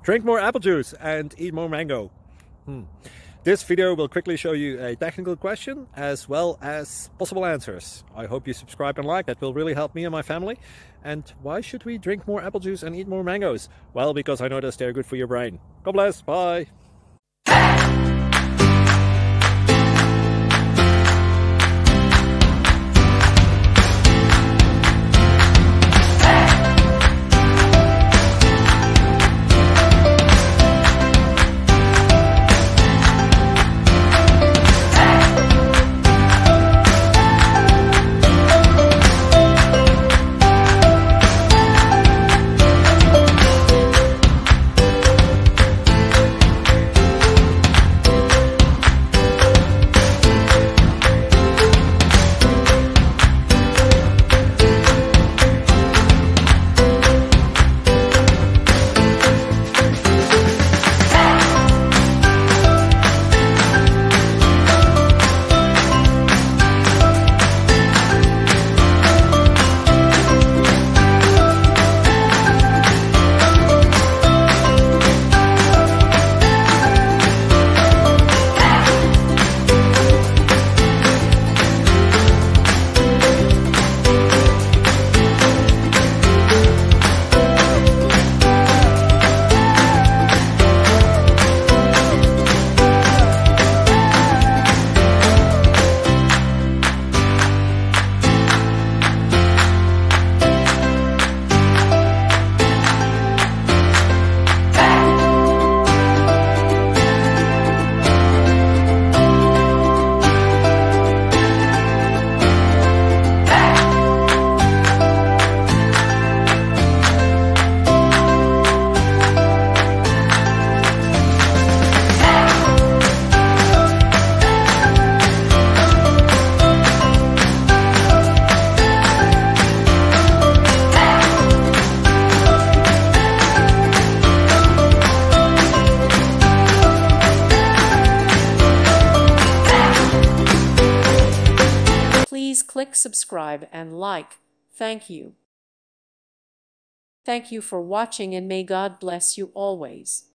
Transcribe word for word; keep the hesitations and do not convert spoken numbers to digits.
Drink more apple juice and eat more mango. Hmm. This video will quickly show you a technical question as well as possible answers. I hope you subscribe and like, that will really help me and my family. And why should we drink more apple juice and eat more mangoes? Well, because I noticed they're good for your brain. God bless, bye. Please click subscribe and like. Thank you. Thank you for watching, and may God bless you always.